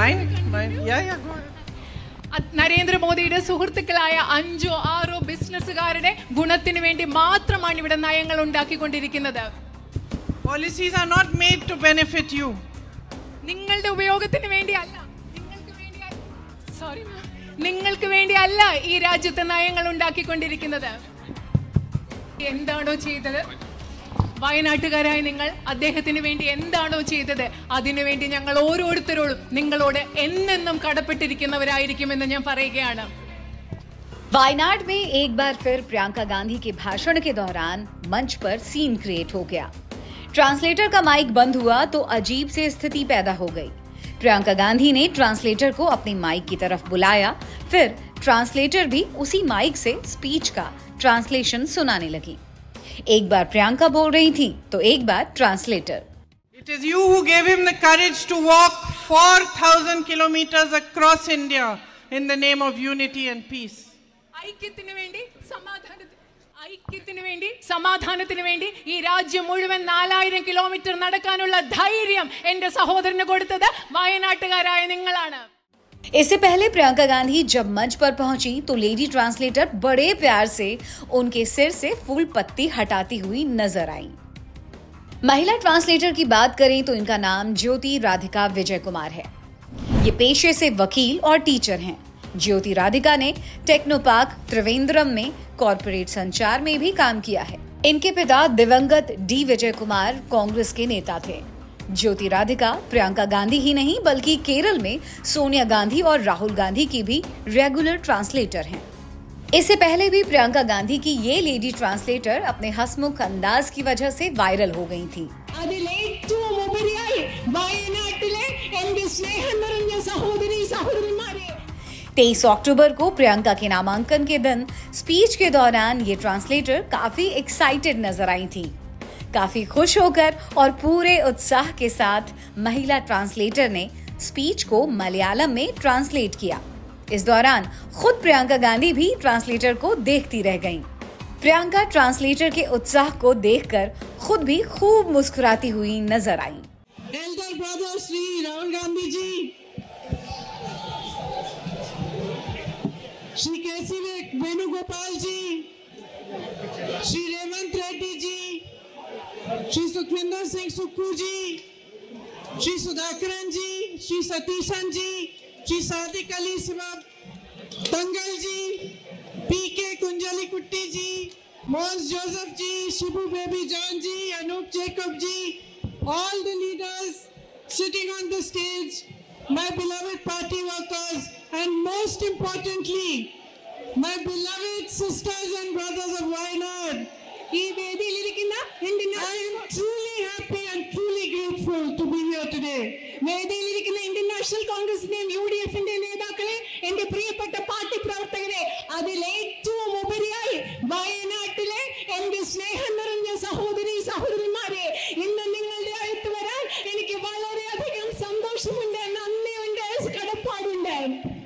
Mine? Yeah, go ahead. നരേന്ദ്രമോദിയുടെ സുഹൃത്തുക്കളായ 5-6 ബിസിനസ്സുകാരുടെ ഗുണത്തിന് വേണ്ടി മാത്രമാണ് ഇവിടെ നയങ്ങൾ ഉണ്ടാക്കിക്കൊണ്ടിരിക്കുന്നത്. Policies are not made to benefit you. നിങ്ങളുടെ ഉപയോഗത്തിന് വേണ്ടിയല്ല, നിങ്ങൾക്ക് വേണ്ടിയല്ല ഈ രാജ്യത്തെ നയങ്ങൾ ഉണ്ടാക്കിക്കൊണ്ടിരിക്കുന്നത്. എന്താണോ ചെയ്തത്, വയനാട്ടുകാരായ നിങ്ങൾ അദ്ദേഹത്തിന് വേണ്ടി എന്താണോ ചെയ്തത്, അതിനുവേണ്ടി ഞങ്ങൾ ഓരോരുത്തരോടും നിങ്ങളോട് എന്നെന്നും കടപ്പെട്ടിരിക്കുന്നവരായിരിക്കുമെന്ന് ഞാൻ പറയുകയാണ്. वायनाड में एक बार फिर प्रियंका गांधी के भाषण के दौरान मंच पर सीन क्रिएट हो गया. ट्रांसलेटर का माइक बंद हुआ तो अजीब सी स्थिति पैदा हो गई. प्रियंका गांधी ने ट्रांसलेटर को अपने माइक की तरफ बुलाया, फिर ट्रांसलेटर भी उसी माइक से स्पीच का ट्रांसलेशन सुनाने लगी. एक बार प्रियंका बोल रही थी तो एक बार translator. It is you who gave him the courage to walk 4,000 kilometers across India in the name of unity and peace. ഐക്യത്തിന് വേണ്ടി സമാധാനത്തിന് വേണ്ടി ഈ രാജ്യം മുഴുവൻ 4000 കിലോമീറ്റർ നടക്കാനുള്ള ധൈര്യം എന്റെ സഹോദരന് കൊടുത്തത് വയനാട്ടുകാരായ നിങ്ങളാണ്. इससे पहले प्रियंका गांधी जब मंच पर पहुंची तो लेडी ट्रांसलेटर बड़े प्यार से उनके सिर से फूल पत्ती हटाती हुई नजर आई. महिला ट्रांसलेटर की बात करें तो इनका नाम ज्योति राधिका विजय कुमार है. ये पेशे से वकील और टीचर हैं. ज्योति राधिका ने टेक्नोपार्क त्रिवेंद्रम में कॉर्पोरेट संचार में भी काम किया है. इनके पिता दिवंगत डी विजय कुमार कांग्रेस के नेता थे. ज्योति राधिका प्रियंका गांधी ही नहीं बल्कि केरल में सोनिया गांधी और राहुल गांधी की भी रेगुलर ट्रांसलेटर हैं. इससे पहले भी प्रियंका गांधी की ये लेडी ट्रांसलेटर अपने हंसमुख अंदाज की वजह से वायरल हो गई थी. 23 अक्टूबर को प्रियंका के नामांकन के दिन स्पीच के दौरान ये ट्रांसलेटर काफी एक्साइटेड नजर आई थी. काफी खुश होकर और पूरे उत्साह के साथ महिला ट्रांसलेटर ने स्पीच को मलयालम में ट्रांसलेट किया. इस दौरान खुद प्रियंका गांधी भी ट्रांसलेटर को देखती रह गईं. प्रियंका ट्रांसलेटर के उत्साह को देखकर खुद भी खूब मुस्कुराती हुई नजर आई. Elder brother Sri Rahul Gandhi ji, Shri K.C. Venugopal ji, Shri Revant Reddy ji, Shri Sukhwinder Singh Sukhu ji, Shri Sudhakaran ji, Shri Satishan ji, Shri Sadiq Ali Sibab Tangal ji, P.K. Kunjali Kutti ji, Mons Joseph ji, Shibu Baby John ji, Anup Jacob ji, all the leaders sitting on the stage, my beloved party workers, and most importantly, my beloved sisters and brothers of Wayanad. I am truly happy and truly grateful to be here today. Indian National Congress UDF നേതാക്കളെ, എന്റെ പ്രിയപ്പെട്ട party പ്രവർത്തകരെ, അതിൽ ഏറ്റവും ഉപരിയായി വയനാട്ടിലെ എന്റെ സ്നേഹം നിറഞ്ഞ സഹോദരിമാരെ, ഇന്ന് നിങ്ങളുടെ അടുത്ത് വരാൻ എനിക്ക് വളരെയധികം സന്തോഷമുണ്ട്, നന്ദിയുണ്ട്, കടപ്പാടുണ്ട്.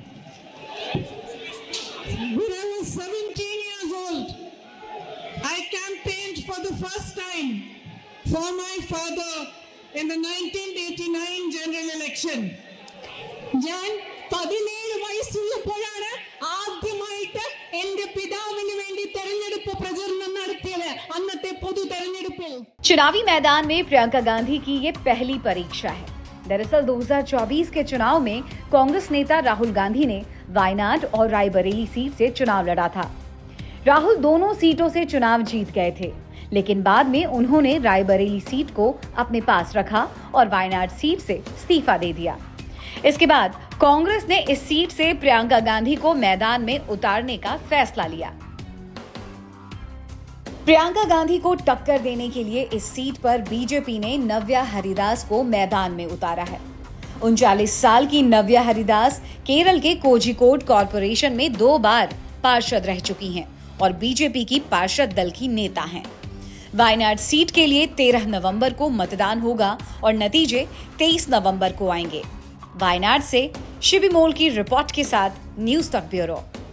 When I was 17 years old, I campaigned for the first time for my father in the 1989 general election. ഞാൻ 17 വയസ്സുള്ളപ്പോഴാണ് ആദ്യമായിട്ട് എന്റെ പിതാവിന് വേണ്ടി തെരഞ്ഞെടുപ്പ് പ്രചരണം നടത്തിയത്, അന്നത്തെ പൊതു തെരഞ്ഞെടുപ്പിൽ. चुनावी मैदान में प्रियंका गांधी की ये पहली परीक्षा है. दरअसल 2024 के चुनाव में कांग्रेस नेता राहुल गांधी ने वायनाड और रायबरेली सीट से चुनाव लड़ा था. राहुल दोनों सीटों से चुनाव जीत गए थे, लेकिन बाद में उन्होंने रायबरेली सीट को अपने पास रखा और वायनाड सीट से इस्तीफा दे दिया. इसके बाद कांग्रेस ने इस सीट से प्रियंका गांधी को मैदान में उतारने का फैसला लिया. प्रियंका गांधी को टक्कर देने के लिए इस सीट पर बीजेपी ने नव्या हरिदास को मैदान में उतारा है. 39 साल की नव्या हरिदास केरल के कोझिकोड कॉर्पोरेशन में 2 बार पार्षद रह चुकी हैं और बीजेपी की पार्षद दल की नेता हैं. वायनाड सीट के लिए 13 नवंबर को मतदान होगा और नतीजे 23 नवंबर को आएंगे. वायनाड से शिबी मोल की रिपोर्ट के साथ न्यूज तक ब्यूरो.